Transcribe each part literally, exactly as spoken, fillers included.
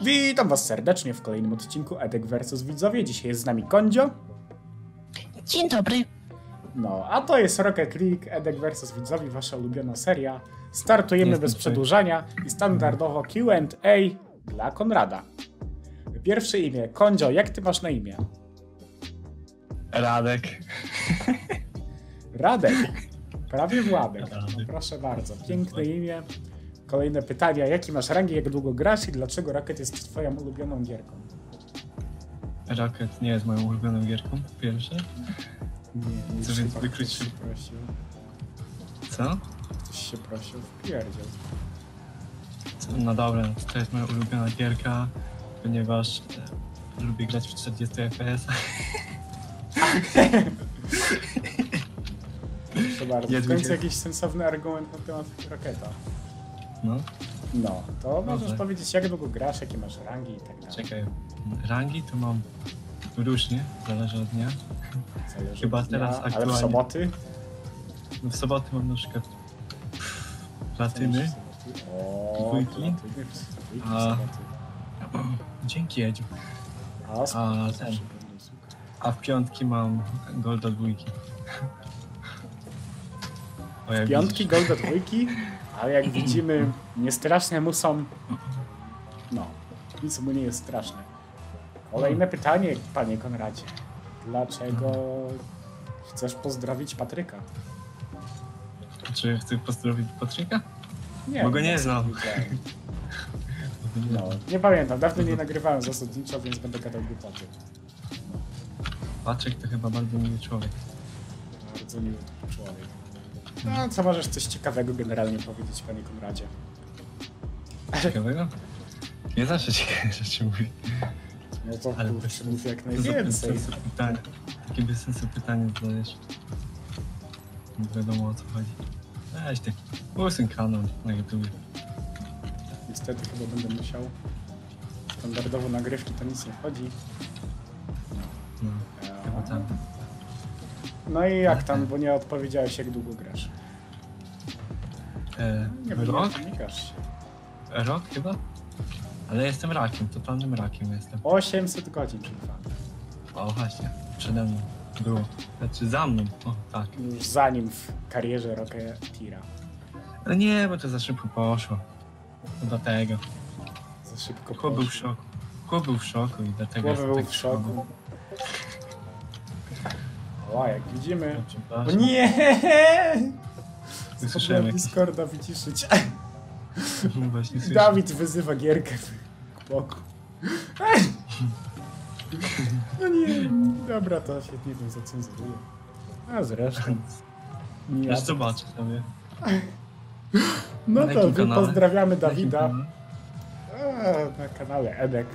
Witam was serdecznie w kolejnym odcinku Edek versus Widzowie. Dzisiaj jest z nami Kondzio. Dzień dobry. No, a to jest Rocket League, Edek versus Widzowie, wasza ulubiona seria. Startujemy Jestem bez przedłużania i standardowo Q and A dla Konrada. Pierwsze imię. Kondzio, jak ty masz na imię? Radek. Radek. Prawie Władek. No, proszę bardzo, piękne imię. Kolejne pytania. Jaki masz rangi, jak długo grasz i dlaczego Rocket jest twoją ulubioną gierką? Rocket nie jest moją ulubioną gierką, pierwsze. Nie, nie Co więc chyba wykryć ktoś się prosił. Co? Ktoś się prosił w pierdziel. No dobra, to jest moja ulubiona gierka, ponieważ e, lubię grać w czterdzieści F P S. Proszę bardzo. Jest W końcu wiecie- jakiś sensowny argument na temat Rocketa. No, No, to możesz Dobrze. powiedzieć, jak długo grasz, jakie masz rangi i tak dalej. czekaj. Rangi to mam różnie, zależy od dnia. Zależy Chyba od dnia, teraz Ale w aktualnie- soboty? No, w soboty mam na przykład platyny. O, Dwójki. platyny w dwójki w A. soboty. Dzięki Edziu. A, A, spoko, ten. zawsze będę słuchał. A w piątki mam Golda dwójki. O, jak Piątki, widzisz. gol do dwójki, ale jak widzimy, nie straszne mu są... No, nic mu nie jest straszne. Kolejne pytanie, panie Konradzie. Dlaczego chcesz pozdrowić Patryka? Czy chcę pozdrowić Patryka? Nie, Bo go nie tak znam. widziałem. No, nie pamiętam, dawno nie nagrywałem zasadniczo, więc będę gadał głupoty. Patryk to chyba bardzo miły człowiek. Bardzo miły człowiek. No, co możesz coś ciekawego generalnie powiedzieć, panie Konradzie? Ciekawego? Nie zawsze ciekawe rzeczy mówi. No to Ale kurczę, bez- mów jak bez najwięcej. sensu pytania. Takie bez sensu pytanie zadajesz. Nie wiadomo o co chodzi. Weź ty. Usuń kanał na YouTube. Niestety chyba będę musiał. Standardowo nagrywki to nic nie wchodzi. No, chyba tam. No i jak tam, bo nie odpowiedziałeś, jak długo grasz? E, Nie rok? nie unikasz się. Rok chyba? Ale jestem rakiem, totalnym rakiem jestem. osiemset godzin przed wami. O właśnie, przede mną było. Znaczy za mną, o tak. Już zanim w karierze Rocketira. Ale nie, bo to za szybko poszło. To dlatego. Za szybko Chłop był w poszło. szoku. Chłop był w szoku i dlatego Chłop jestem był tak w szoku. O, jak widzimy. O Przepraszam. nie! Usłyszałem Zapomniałem jakiś... Discorda wyciszyć. Właśnie słyszę. Dawid wyzywa gierkę w boku. No nie, dobra, to się nie wiem, zacenzuruję. A zresztą. Nie, Aż zobaczę sobie. no Na to jakim kanale? pozdrawiamy Na jakim Dawida. kanale? A, na kanale Edek.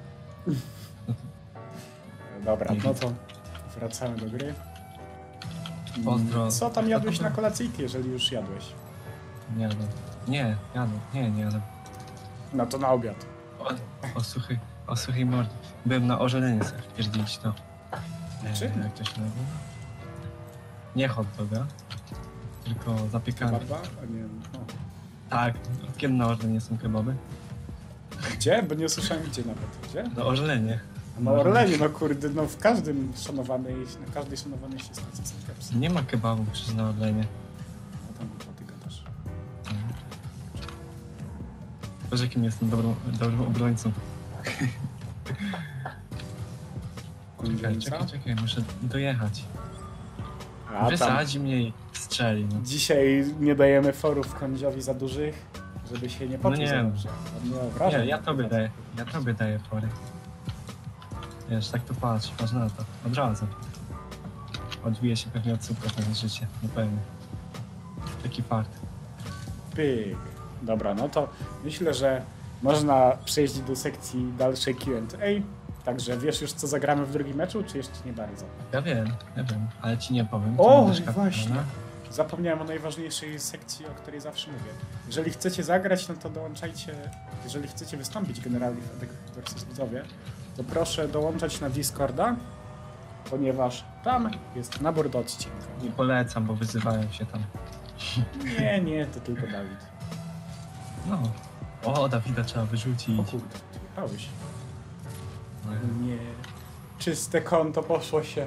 Dobra, no to wracamy do gry. Pozdro. Co tam jadłeś na kolacyjkę, jeżeli już jadłeś? Nie jadę. Nie, jadę. Nie, nie jadę. No to na obiad. O, o suchy, o suchej mordzie. Byłem na ożelenie sobie wpierdzić to. E, Czym? Jak to się nazywa? Nie hot doga, tylko zapiekane. Kebaba? A nie wiem. O. Tak, od kiedy na ożelenie są kebaby? Gdzie? Bo nie usłyszałem gdzie nawet. Gdzie? Na ożelenie. No Orlenie, no kurde, no w każdym szanowanej, na każdej szanowanej się stacji są kepsy. Nie ma kebabu przecież na ożelenie. A tam głupoty gadasz. Boże, jakim jestem dobrą, dobrym obrońcą. Czekaj, Ulubieńca? czekaj, czekaj, muszę dojechać. A tam Wysadzi mnie i strzeli. No. dzisiaj nie dajemy forów Kondziowi za dużych, żeby się nie poczuł No nie. za dobrze. On nie obraża. Nie, ja tobie daję, ja tobie daję fory. Wiesz, tak to patrz, patrz na to, od razu. Odbije się pewnie od słupka to życie, na pewno. Taki fakt. Pyk. Dobra, no to myślę, że można przejść do sekcji dalszej Q and A. Także wiesz już, co zagramy w drugim meczu, czy jeszcze nie bardzo? Ja wiem, ja wiem, ale ci nie powiem. O, to będziesz kapitana. właśnie. Zapomniałem o najważniejszej sekcji, o której zawsze mówię. Jeżeli chcecie zagrać, no to dołączajcie, jeżeli chcecie wystąpić generalnie w Edek versus Widzowie, to proszę dołączać na Discorda, ponieważ tam jest nabór do odcinka. Nie polecam, bo wyzywają się tam. Nie, nie, to tylko Dawid. No. O, Dawida trzeba wyrzucić. O kurde. Wyjechałeś. No, Nie. Czyste konto poszło się.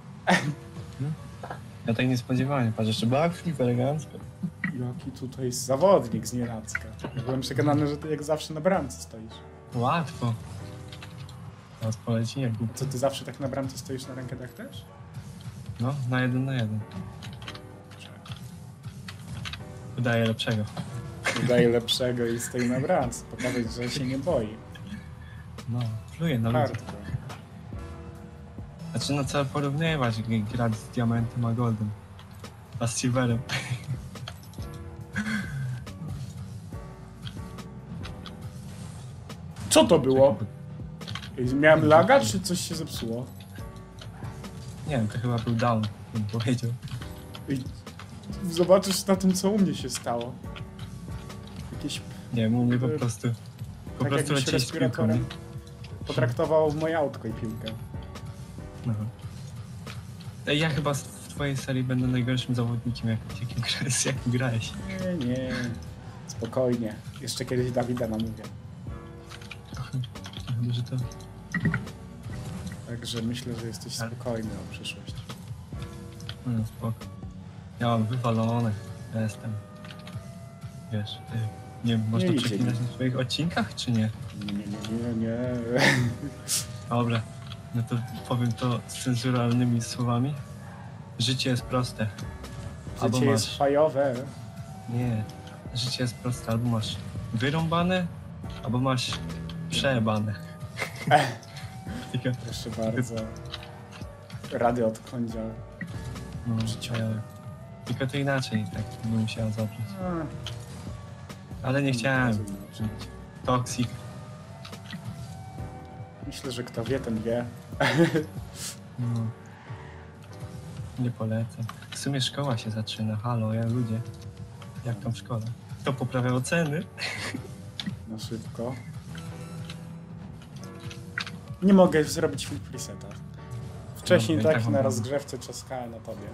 ja tak nie spodziewałem, patrz, jeszcze backflip elegancko. Jaki tutaj jest zawodnik z nienacka. Ja byłem przekonany, że ty jak zawsze na bramce stoisz. Łatwo. Teraz poleci jak głupcy. Co, ty zawsze tak na bramce stoisz na rankedach też? No, na jeden na jeden. Udaje lepszego. Udaje lepszego i stoi na bramce. Pokazać, że się nie boi. No, pluje na ludzi. Hardcore. Znaczy, no co porównywać, g- grać z diamentem a goldem. A z silverem. Co to było? Miałem laga, czy coś się zepsuło? Nie wiem, to chyba był down, bym powiedział. I zobaczysz na tym, co u mnie się stało. Jakieś... Nie wiem, u mnie po prostu... Po tak prostu jakbyś lecieć z piłką, nie? respiratorem potraktował moje autko i piłkę. No. Ej, ja chyba w twojej serii będę najgorszym zawodnikiem, jak, jakim, gra- z jakim grałeś. Nie, nie. Spokojnie. Jeszcze kiedyś Dawida namówię. Chyba, że to... Także myślę, że jesteś Ale- spokojny o przyszłość. No, spoko. Ja mam wywalone. Ja jestem... Wiesz, y, nie wiem, można idzie przeklinać mi. na swoich odcinkach, czy nie? Nie, nie, nie, nie, nie. Dobra, no to powiem to z cenzuralnymi słowami. Życie jest proste. Albo Życie masz... jest fajowe. Nie, życie jest proste. Albo masz wyrąbane, albo masz przejebane. Ech, Tylko, proszę bardzo. Rady od kądzia. no, Życiowe. tylko to inaczej, tak bym musiała zabrać. A, Ale nie chciałem. inaczej. Toxic. Myślę, że kto wie, ten wie. No. Nie polecam. W sumie szkoła się zaczyna. Halo, ja ludzie. Jak tam w szkole? Kto poprawia oceny? Na szybko. Nie mogę zrobić full preseta. Wcześniej Dobra, i tak tak na mam rozgrzewce czaskałem na tobie.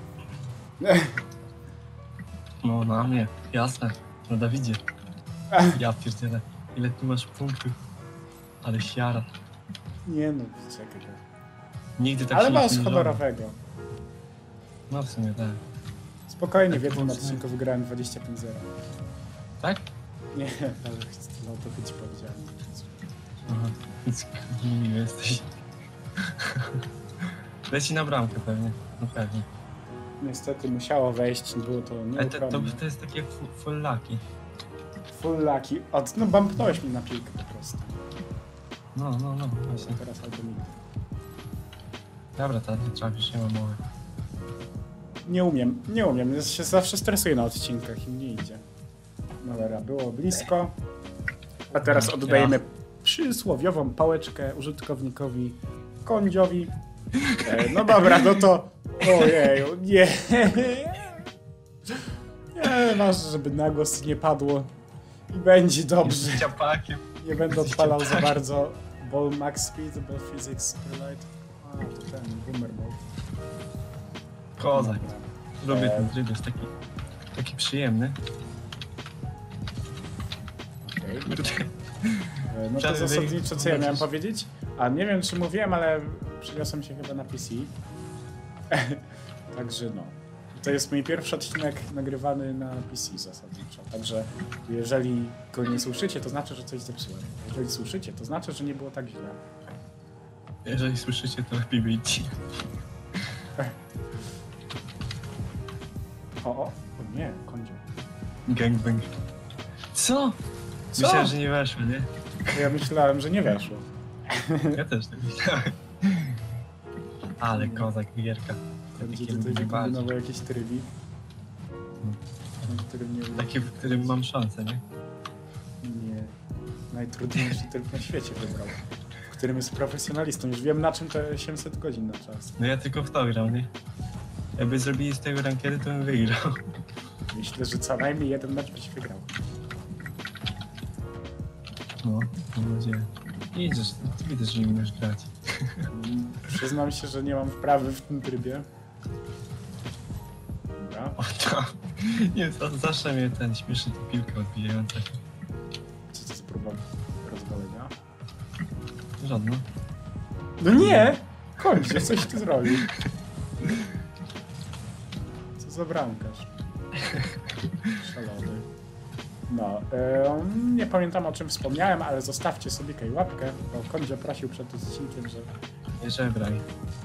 No, na mnie. Jasne. Na Dawidzie. Ja pierdzielę. Ile ty masz punktów? Ale siara. Nie no, czekaj. Nigdy tak Ale się nie masz zmierzyłem. honorowego. No w sumie tak. Spokojnie, w Tak, jednym mocno. odcinku wygrałem dwadzieścia pięć zero. Tak? Nie, ale no to ci powiedziałem. Aha. Więc miły jesteś. Leci na bramkę pewnie. No pewnie. Niestety musiało wejść, było to Ale to, to, nieuchronne. to jest takie fu- full lucky. Full lucky. Od, no bumpnąłeś mi na piłkę po prostu. No, no, no, właśnie. Teraz albo nigdy. Dobra, to nie trafisz, nie ma mowy. Nie umiem, nie umiem. Ja się zawsze stresuję na odcinkach i mnie idzie. Dobra, było blisko. A teraz oddajemy przysłowiową pałeczkę użytkownikowi Kądziowi. E, no dobra, no to... Ojeju, nie. Nie, ważne, żeby na głos nie padło. I będzie dobrze. Z ciapakiem. Nie będę odpalał za bardzo. Ball max speed, ball physics, light. A, to ten, boomer ball. Kozak. Lubię Eee. ten tryb, jest taki, taki przyjemny. Okej. Kurde. E, No to Czasem zasadniczo co ja miałem zobaczysz. powiedzieć? A nie wiem czy mówiłem, ale przyniosłem się chyba na P C. Także no. To jest mój pierwszy odcinek nagrywany na P C zasadniczo. Także jeżeli go nie słyszycie, to znaczy, że coś zepsułem. Jeżeli słyszycie, to znaczy, że nie było tak źle. Jeżeli słyszycie, to lepiej wyjdźcie. O, o, o nie, Kądzio. Gangbang. Co? Co? Myślałem, że nie weszło, nie? Ja myślałem, że nie weszło. Ja też tak myślałem. Ale kozak, gierka. Będzie Takie tutaj lubię bardziej. wykombinował jakieś trybi. Na którym nie Takie, w którym mam szansę, nie? Nie. Najtrudniejszy tryb na świecie wybrał. W którym jest profesjonalistą. Już wiem na czym te osiemset godzin na czas. No ja tylko w to gram, nie? Jakby zrobili z tego rankiedy, to bym wygrał. Myślę, że co najmniej jeden mecz byś wygrał. No, mam nadzieję. Idziesz, ty widzisz, że nie umiesz grać. Mm, Przyznam się, że nie mam wprawy w tym trybie. Dobra. O to. Nie, za- zawsze mnie ten śmieszy ta piłka odbijająca się. Co to za próba rozwalenia? żadną. No nie! Kończę, coś ty zrobił. Co za bramkarz. Szalony. No, em, nie pamiętam o czym wspomniałem, ale zostawcie sobie kaj łapkę, bo Kondzio prosił przed odcinkiem, że, Nie żebraj.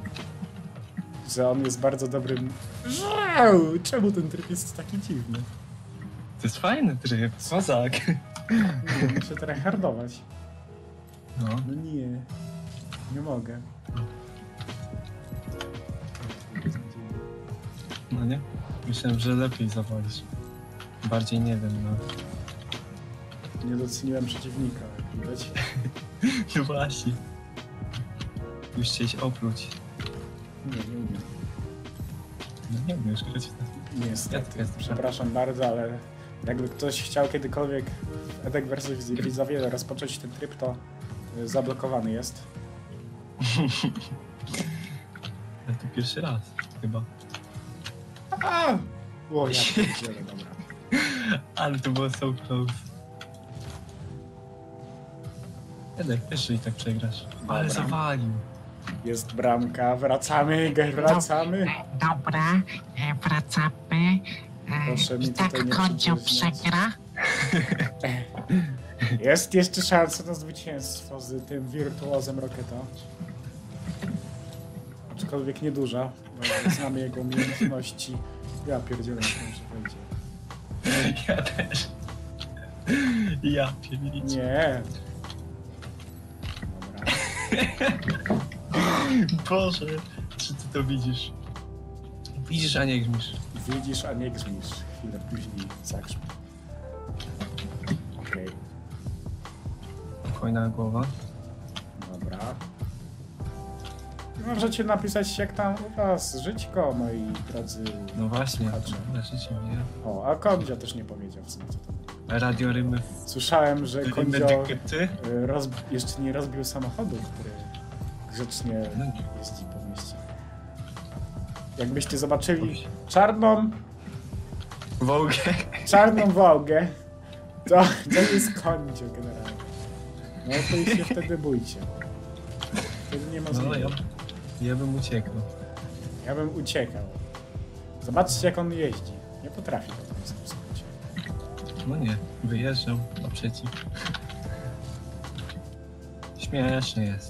że on jest bardzo dobrym... Żał! Czemu ten tryb jest taki dziwny? To jest fajny tryb, kozak. Nie, muszę tryhardować. No, No nie, nie mogę. no nie? Myślałem, że lepiej zawalisz. Bardziej nie wiem, no. Nie doceniłem przeciwnika, jak widać. No właśnie. Już chciałeś opluć. Nie, nie umiem. No nie umiesz grać w to. Niestety, Jest, przepraszam bardzo, ale jakby ktoś chciał kiedykolwiek w Edek versus Widzowie rozpocząć ten tryb, to y, zablokowany jest. Ale to pierwszy raz, chyba. A! O, ja pierdzielę, dobra. Ale to było so close. Edek, jeszcze i tak przegrasz. Ale Dobra. zawalił. Jest bramka, wracamy, wracamy. Dobra, e, wracamy. E, Proszę mi I tak tutaj nie Kondzio przycisnąć. przegra. Jest jeszcze szansa na zwycięstwo z tym wirtuozem Rocketa. Aczkolwiek nieduża, bo znamy jego umiejętności. Ja pierdzielę, że wejdzie. Ja też. Ja pierniczę. Nie. Dobra. Boże, czy ty to widzisz? Widzisz, a nie grzmisz. Widzisz, a nie grzmisz. Chwilę później zagrzmi. Okej, Spokojna głowa. dobra. Możecie napisać, jak tam u was żyćko, moi drodzy. No właśnie, Patrzę. leżycie mnie. O, a Kondzio też nie powiedział w sumie, co to było. Radio Rymy. Słyszałem, że Rymy Kondzio dykty? y, roz... jeszcze nie rozbił samochodu, który grzecznie No nie. jeździ po mieście. Jakbyście zobaczyli czarną, Wołgę. czarną Wołgę, to, to jest Kondzio generalnie. No to i się wtedy bójcie. Wtedy nie ma No ja, zmiany. ja bym uciekał. Ja bym uciekał. Zobaczcie, jak on jeździ. Nie potrafi po prostu w skrócie. No nie, wyjeżdżam naprzeciw. Śmieszny jest.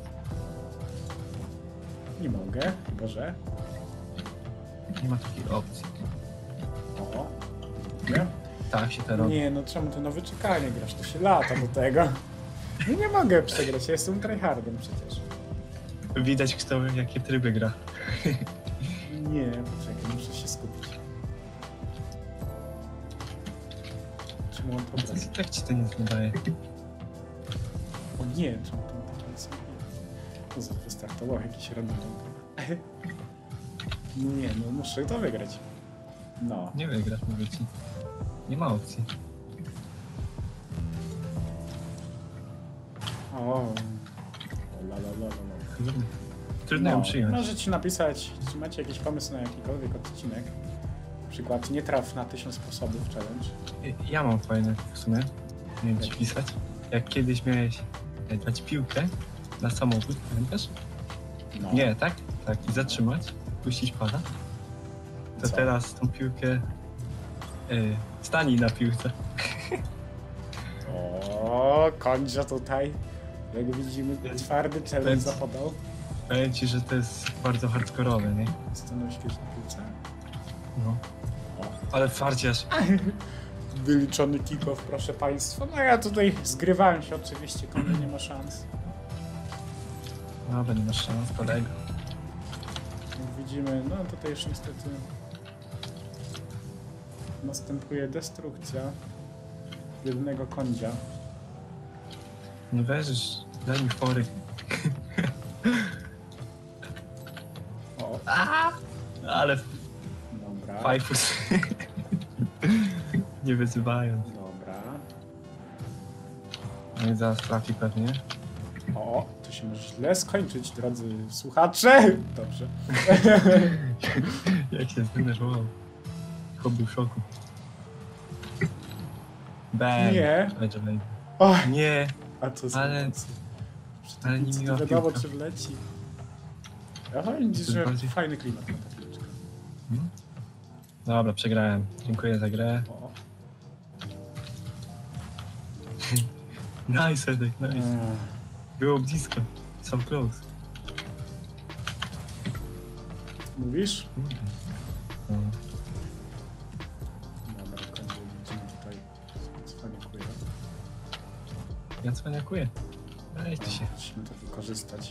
Nie mogę, chyba że. Nie ma takiej opcji. O, nie? Tak się to robi. Nie, no czemu to na wyczekanie grasz? To się lata do tego. No nie mogę przegrać, ja jestem tryhardem przecież. Widać, kto jakie tryby gra. Nie, poczekaj, muszę się skupić. Czemu on I pobrać? tak ci to nic nie daje. O nie, czemu to taki nic nie jest? Wystartował jakiś random. Nie, no muszę to wygrać. No. Nie wygrasz, mówię ci. Nie ma opcji. O. La, la, la, la, la. Kurde. Trudno ją przyjąć. Możecie napisać, czy macie jakiś pomysł na jakikolwiek odcinek. Na przykład nie traf na tysiąc sposobów challenge. Ja mam fajne w sumie. Nie wiem ci pisać. Jak kiedyś miałeś e, dać piłkę na samochód, pamiętasz? No. Nie, tak? Tak. I zatrzymać, puścić pada. To Co? teraz tą piłkę yy, stanij na piłce. O, Kondzio tutaj. Jak widzimy, twardy challenge Więc- zapodał. Powiem ci, że to jest bardzo hardkorowe, nie? Stanął świetnie na piłce. No. O. Ale farciarz. Wyliczony kick-off, proszę państwa. No ja tutaj zgrywałem się oczywiście, Kondzio nie ma szans. Dobra, nie masz szans, kolego. Jak widzimy, no tutaj już niestety następuje destrukcja jednego Kondzia. No weź, daj mi fory. O, Ale dobra. fajfus. Nie wyzywając. Dobra. No i zaraz trafi pewnie. O, to się może źle skończyć, drodzy słuchacze. Dobrze. Jak się zdenerwował. Chłop był w szoku. Bang. Nie. Będzie, będzie. O, Nie. a co za Ale- emocje. Ale nie Nic miła nie wiadomo, piłka. czy wleci. Aha, widzisz, To że bardziej- fajny klimat na ta piłeczka. Hmm? Dobra, przegrałem. Dziękuję za grę. O. Nice, Edek, nice. Eee, Było blisko. So close. Mówisz? Kurde. No. Dobra, kończę, widzimy tutaj. Cwaniakuję. Ja cwaniakuję. Weź ty się. Musimy to wykorzystać.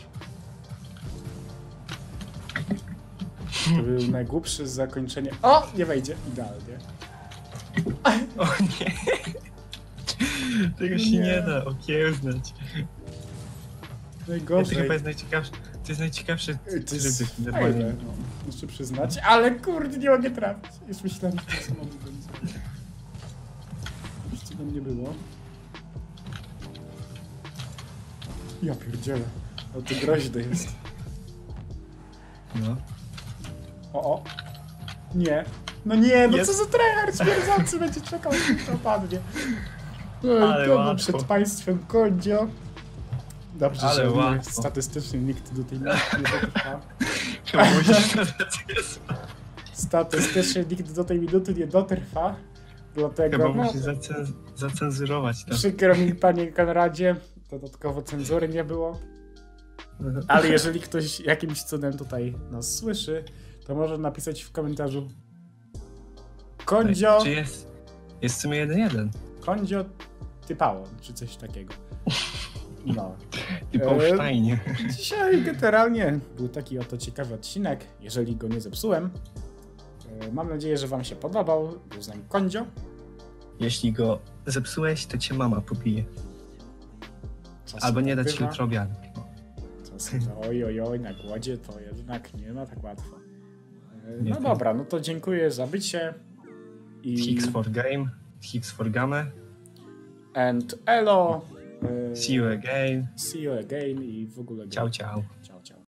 To był najgłupszy z zakończenia. O! Nie wejdzie. Idealnie. O nie. Tego się Nie. nie da okiełznać. To Najgorzej. chyba jest najciekawszy. To jest najciekawszy To jest tryb fajne, normalnie. no. Muszę przyznać, ale kurde, nie mogę trafić. Już myślałem, że to samochód będzie. Już co tam nie było. Ja pierdzielę. O, to groźne jest. No. O, o. Nie. No nie, no Jest. co za tryhard śmierdzący będzie czekał, aż mi to opadnie. Ej, Ale to łatwo. przed państwem Kondzio. Dobrze, Ale że łatwo. statystycznie nikt do tej minuty nie dotrwa. Chyba musisz na jest. Statystycznie nikt do tej minuty nie dotrwa. Dlatego, Chyba no, musisz zacenz zacenzurować to. przykro mi, panie Konradzie, dodatkowo cenzury nie było. Ale jeżeli ktoś jakimś cudem tutaj nas słyszy, to może napisać w komentarzu Kondzio, Czy jest? Jest w sumie jeden jeden. Kondzio typało, czy coś takiego. No. I po Eee, Steinie. Dzisiaj generalnie był taki oto ciekawy odcinek, jeżeli go nie zepsułem. E, Mam nadzieję, że wam się podobał. Był z nami Kondzio. Jeśli go zepsułeś, to cię mama pobije. Czasem Albo nie tak da ci bywa. jutro obiadu. Czasem to oj, oj, oj, na głodzie to jednak nie ma tak łatwo. E, Nie, No to- dobra, no to dziękuję za bycie. I... Hicks for game, Hicks for gamę. And elo. E, See you again. See you again i w ogóle. Ciao, ciao. Ciao.